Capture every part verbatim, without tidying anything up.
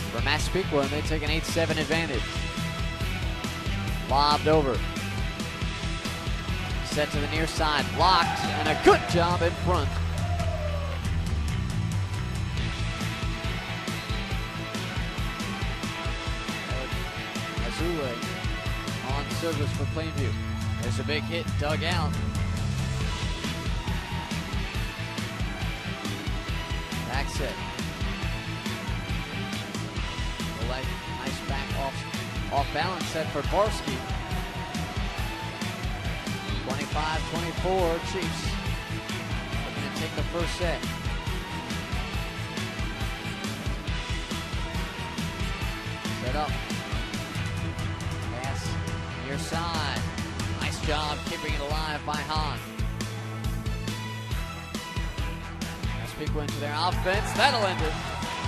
for Massapequa, and they take an eight seven advantage. Lobbed over. Set to the near side, blocked, and a good job in front. Azule on service for Plainview. There's a big hit, dug out. Back set. Nice back off, off balance set for Barsky. twenty-five twenty-four, Chiefs looking to take the first set. Set up. Pass near side. Nice job keeping it alive by Hahn. Massapequa into their offense. That'll end it.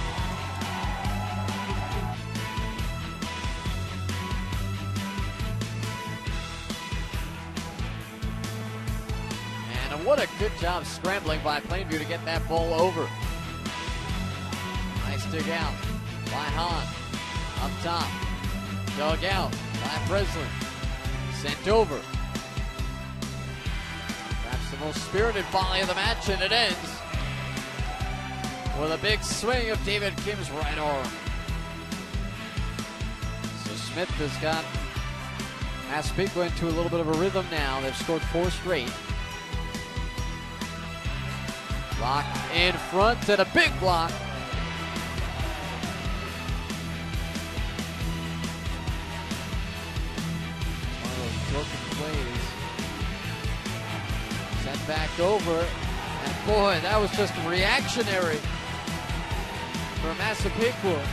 And what a good job scrambling by Plainview to get that ball over. Nice dig out by Hahn. Up top. Dug out by Breslin. Sent over. Perhaps the most spirited volley of the match, and it ends with a big swing of David Kim's right arm. So Smith has got Massapequa into a little bit of a rhythm now. They've scored four straight. Block in front and a big block. One of those broken plays. Sent back over. And boy, that was just reactionary for Massapequa.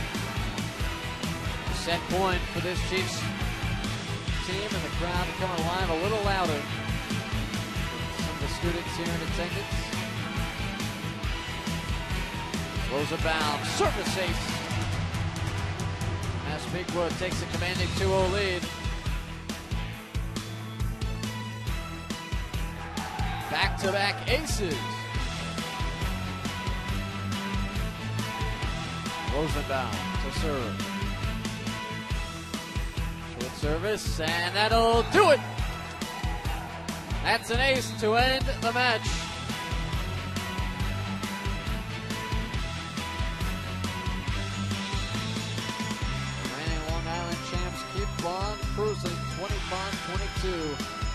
Set point for this Chiefs team, and the crowd coming alive a little louder. Some of the students here in attendance. Rosenbaum, service ace. Massapequa takes a commanding two oh lead. Back-to-back aces. Rosenbaum to serve. Short service, and that'll do it. That's an ace to end the match. Long Island champs keep on cruising, twenty-five twenty-two.